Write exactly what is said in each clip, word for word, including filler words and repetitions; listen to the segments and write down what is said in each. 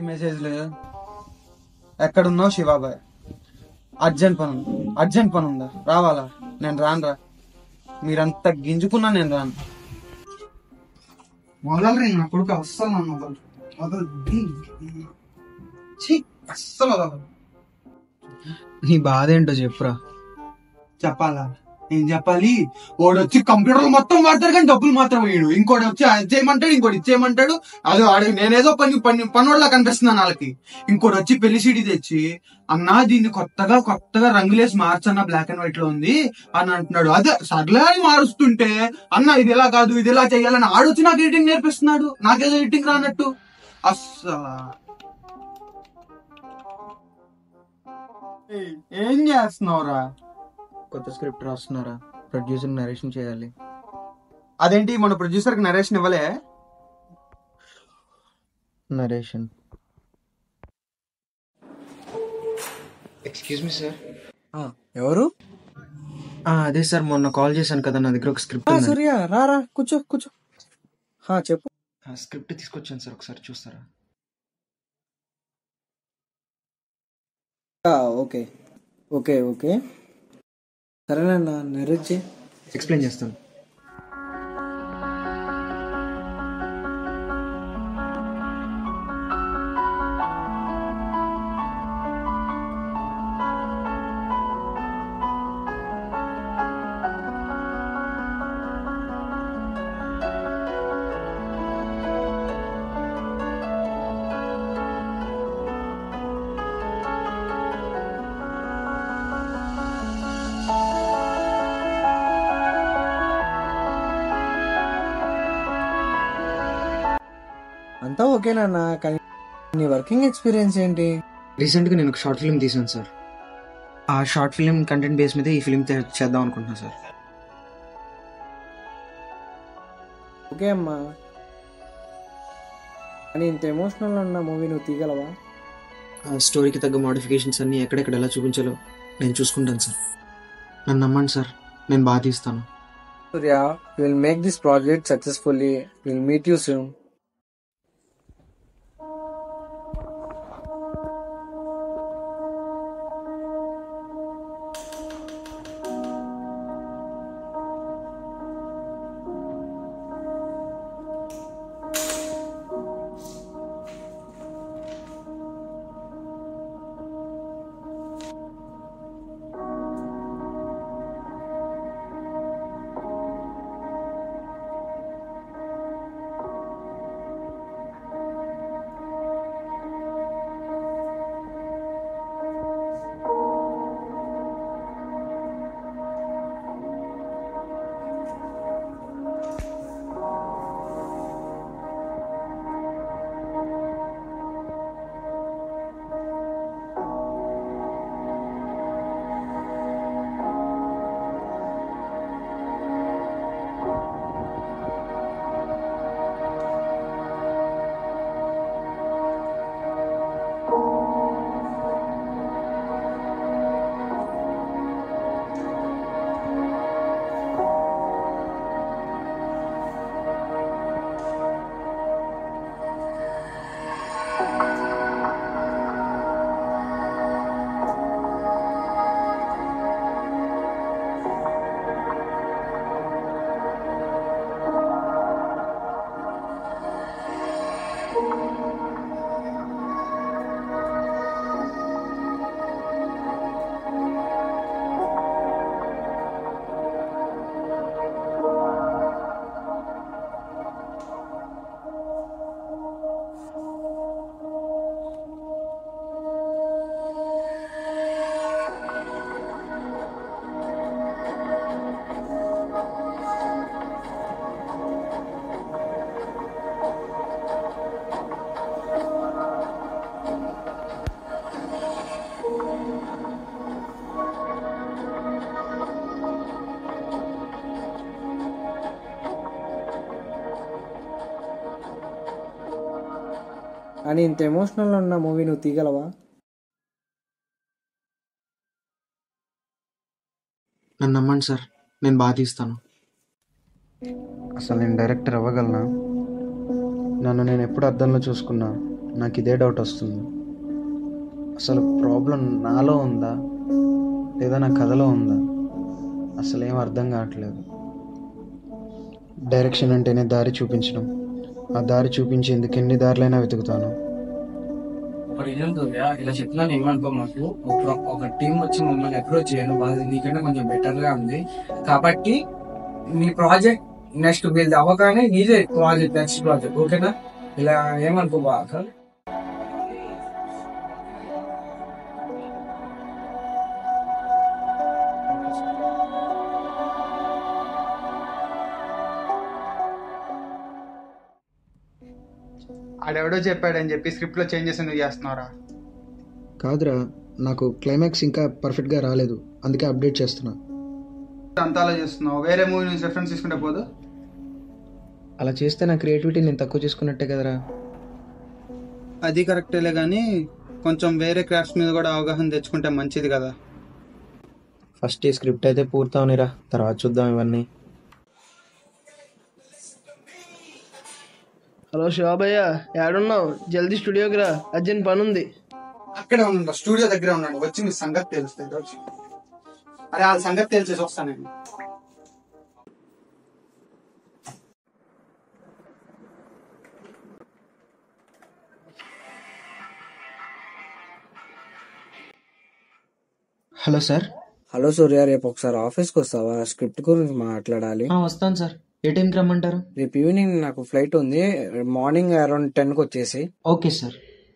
మెసేజ్లు? ఎక్కడున్నావు శివాబాయ్? అర్జెంట్ పని ఉంది, అర్జెంట్ పని ఉందా? రావాలా? నేను రాను రా. మీరంతా గింజుకున్నా నేను రాను. వదలరు నా కొడుకు, అస్సలు నన్ను వదలరు. వదలరు, అస్సలు వదలరు. నీ బాధ ఏంటో చెప్పురా. చెప్పాలా? ఏం చెప్పాలి? వాడు వచ్చి కంప్యూటర్ మొత్తం వాడతారు కానీ డబ్బులు మాత్రం వేయడు. ఇంకోటి వచ్చి అది చేయమంటాడు, ఇంకోటి ఇచ్చేయమంటాడు. అది వాడు నేనేదో పని పని పనివాళ్ళ కనిపిస్తున్నాను వాళ్ళకి. ఇంకోటి వచ్చి పెళ్లి సీడీ తెచ్చి, అన్నా దీన్ని కొత్తగా కొత్తగా రంగులేసి మార్చన్న, బ్లాక్ అండ్ వైట్ లో ఉంది అని అంటున్నాడు. అదే సర్లే అని మారుస్తుంటే, అన్న ఇది ఇలా కాదు ఇది ఇలా చెయ్యాలని ఆడొచ్చి నాకు ఎడిటింగ్ నేర్పిస్తున్నాడు. నాకేదో ఎడిటింగ్ రానట్టు. అస్సలు ఏం చేస్తున్నావురా? కొత్త స్క్రిప్ట్ రాస్తున్నారా? ప్రొడ్యూసర్ నరేషన్ చేయాలి. అదేంటి మన ప్రొడ్యూసర్ కి నరేషన్ ఇవ్వలే? నరేషన్. Excuse me sir. ఎవరు? అదే సార్, మొన్న కాల్ చేశాను కదా, నా దగ్గర ఒక స్క్రిప్ట్ ఉంది. సూర్య రారా, కూర్చో కూర్చో. చెప్పు. స్క్రిప్ట్ తీసుకొచ్చాను సార్, ఒకసారి చూస్తారా? ఓకే ఓకే ఓకే సరేనా, నెరేట్ చేయి. ఎక్స్ప్లెయిన్ చేస్తాను. అంతా ఓకేనా? కానీ నీ వర్కింగ్ ఎక్స్పీరియన్స్ ఏంటి? రీసెంట్ గా నేను ఒక షార్ట్ ఫిల్మ్ తీసాను సార్. ఆ షార్ట్ ఫిల్మ్ కంటెంట్ బేస్ మీద ఈ ఫిల్మ్ చేద్దాం అనుకుంటున్నా సార్. ఓకే అమ్మా, కానీ ఇంత ఎమోషనల్ ఉన్న మూవీ నువ్వు తీయగలవా? ఆ స్టోరీకి తగ్గ మోడిఫికేషన్స్ అన్ని ఎక్కడెక్కడ ఎలా చూపించాలో నేను చూసుకుంటాను సార్. నన్ను నమ్మండి సార్, నేను బాగా తీస్తాను. Surya, will make this project successfully. Will meet you soon. కానీ ఇంత ఎమోషనల్ ఉన్న మూవీ నువ్వు తీయగలవా? నన్ను నమ్మండి సార్, నేను బాగా తీస్తాను. అసలు నేను డైరెక్టర్ అవ్వగలనా? నన్ను నేను ఎప్పుడు అద్దంలో చూసుకున్నా నాకు ఇదే డౌట్ వస్తుంది. అసలు ప్రాబ్లం నాలో ఉందా లేదా నా కథలో ఉందా? అసలు ఏం అర్థం కావట్లేదు. డైరెక్షన్ అంటేనే దారి చూపించడం. ఆ దారి చూపించేందుకు ఎన్ని దారులైనా వెతుకుతాను. ఒక రీజన్ సూర్య, ఇలా చెప్తున్నాను ఏమనుకో. మాకు ఒక ఒక టీం వచ్చి మమ్మల్ని అప్రోచ్ చేయను, వాళ్ళు నీకంటే కొంచెం బెటర్ గా ఉంది కాబట్టి నీ ప్రాజెక్ట్ నెక్స్ట్ వీళ్ళు అవ్వగానే నీదే ప్రాజెక్ట్ నెక్స్ట్ ప్రాజెక్ట్, ఓకేనా? ఇలా ఏమనుకో బాగా. ఆడెవడో చెప్పాడని చెప్పి స్క్రిప్ట్లో చేంజెస్ ఎందుకు చేస్తున్నారా? కాదురా, నాకు క్లైమాక్స్ ఇంకా పర్ఫెక్ట్గా రాలేదు, అందుకే అప్డేట్ చేస్తున్నా. అంత ఆలోచిస్తున్నావు, వేరే మూవీ నుంచి రెఫరెన్స్ తీసుకుంటే పోదు. అలా చేస్తే నా క్రియేటివిటీ నేను తక్కువ చేసుకున్నట్టే కదరా. అది కరెక్టేలే కానీ కొంచెం వేరే క్రాఫ్ట్స్ మీద కూడా అవగాహన తెచ్చుకుంటే మంచిది కదా. ఫస్ట్ ఈ స్క్రిప్ట్ అయితే పూర్తవనిరా, తర్వాత చూద్దాం ఇవన్నీ. హలో శివాభయ్య, ఏడున్నావు? జల్దీ స్టూడియోకి రా, అర్జెంట్ పని ఉంది. అక్కడే ఉండండి, స్టూడియో దగ్గర ఉండండి, వచ్చి మీ సంగతి తెలుస్తుంది రోజు. అరే వాళ్ళ సంగతి తెలిసేసి వస్తాను నేను. Hello sir. హలో సూర్య, రేపు ఒకసారి ఆఫీస్కి వస్తావా? స్క్రిప్ట్ గురించి మాట్లాడాలి. వస్తాను సార్. ఏ టైంకి రమ్మంటారు? రేపు ఈవినింగ్ నాకు ఫ్లైట్ ఉంది, మార్నింగ్ అరౌండ్ టెన్ కి వచ్చేసి. Okay sir.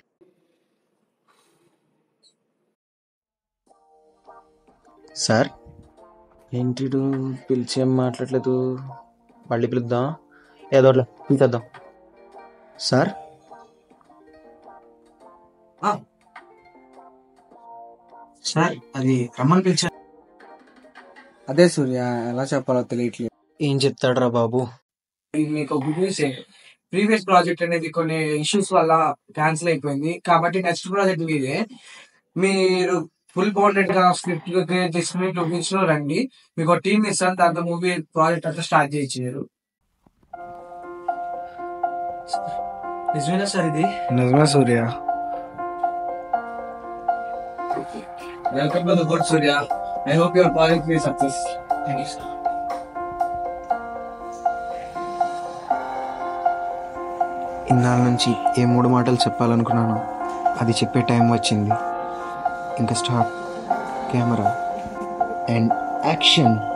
సార్ ఏంటి పిలిచి ఏం మాట్లాడలేదు, మళ్ళీ పిలుద్దాం ఏదో పిలిచేద్దాం. సార్ సార్ అది రమ్మని పిలిచా. అదే సూర్య, ఎలా చెప్పాలో తెలియట్లేదు. ఏం చెప్తాడరా బాబు? మీకు గుడ్ న్యూస్, ప్రీవియస్ ప్రాజెక్ట్ అనేది కొన్ని ఇష్యూస్ వల్ల క్యాన్సిల్ అయిపోయింది కాబట్టి నెక్స్ట్ ప్రాజెక్ట్ మీదే. మీరు ఫుల్ బౌండెడ్ గా స్క్రిప్ట్ క్రియేట్ చేసుకుని లొకేషన్ రండి, మీకు ఒక టీమ్ ఇస్తాను, దాంతో మూవీ ప్రాజెక్ట్ అంతా స్టార్ట్ చేయించారు. నిజమేనా సార్ ఇది? నిజమే Surya. Welcome to the good Surya. I hope your project will success. Thank you sir. ఇన్నాళ్ళ నుంచి ఏ మూడు మాటలు చెప్పాలనుకున్నాను, అది చెప్పే టైం వచ్చింది. ఇంకా స్టార్ట్, కెమెరా అండ్ యాక్షన్.